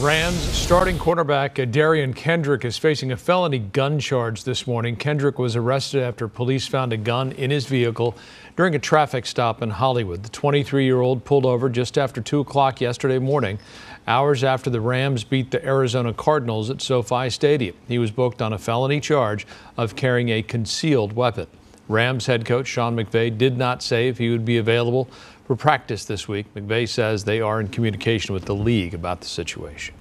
Rams starting cornerback Derion Kendrick is facing a felony gun charge this morning. Kendrick was arrested after police found a gun in his vehicle during a traffic stop in Hollywood. The 23-year-old pulled over just after 2 o'clock yesterday morning, hours after the Rams beat the Arizona Cardinals at SoFi Stadium. He was booked on a felony charge of carrying a concealed weapon. Rams head coach Sean McVay did not say if he would be available for practice this week. McVay says they are in communication with the league about the situation.